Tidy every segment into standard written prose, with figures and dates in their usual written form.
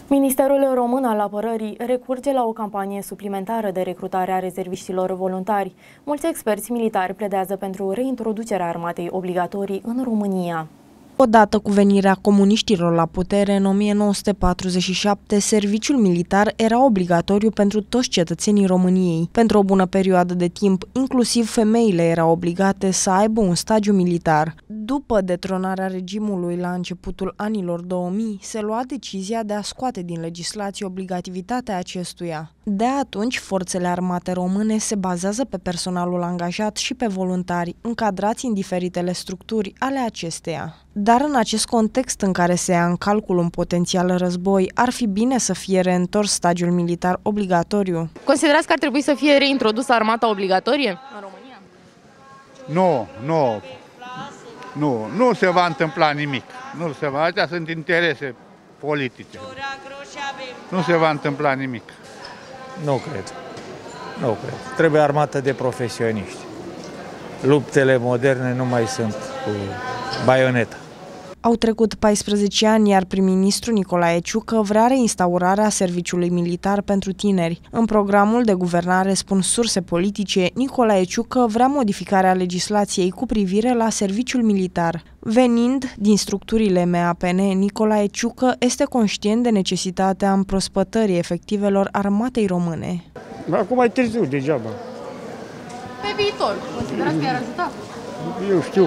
Ministerul Român al Apărării recurge la o campanie suplimentară de recrutare a rezerviștilor voluntari. Mulți experți militari pledează pentru reintroducerea armatei obligatorii în România. Odată cu venirea comuniștilor la putere în 1947, serviciul militar era obligatoriu pentru toți cetățenii României. Pentru o bună perioadă de timp, inclusiv femeile erau obligate să aibă un stagiu militar. După detronarea regimului la începutul anilor 2000, se lua decizia de a scoate din legislație obligativitatea acestuia. De atunci, forțele armate române se bazează pe personalul angajat și pe voluntari, încadrați în diferitele structuri ale acesteia. Dar în acest context în care se ia în calcul un potențial război, ar fi bine să fie reîntors stagiul militar obligatoriu. Considerați că ar trebui să fie reintrodusă armata obligatorie în România? Nu se va întâmpla nimic. Astea sunt interese politice. Nu se va întâmpla nimic. Nu cred. Trebuie armată de profesioniști. Luptele moderne nu mai sunt cu baioneta. Au trecut 14 ani, iar prim-ministru Nicolae Ciucă vrea reinstaurarea serviciului militar pentru tineri. În programul de guvernare, spun surse politice, Nicolae Ciucă vrea modificarea legislației cu privire la serviciul militar. Venind din structurile MAPN, Nicolae Ciucă este conștient de necesitatea împrospătării efectivelor armatei române. Acum e târziu, degeaba. Pe viitor, considerați că i-ar ajuta? Eu știu.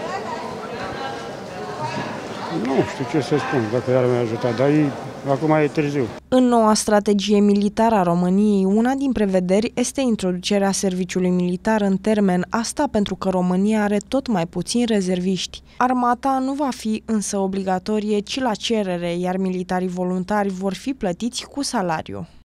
Nu știu ce să spun, dacă i-ar mai ajuta, dar acum e târziu. În noua strategie militară a României, una din prevederi este introducerea serviciului militar în termen, asta pentru că România are tot mai puțini rezerviști. Armata nu va fi însă obligatorie, ci la cerere, iar militarii voluntari vor fi plătiți cu salariu.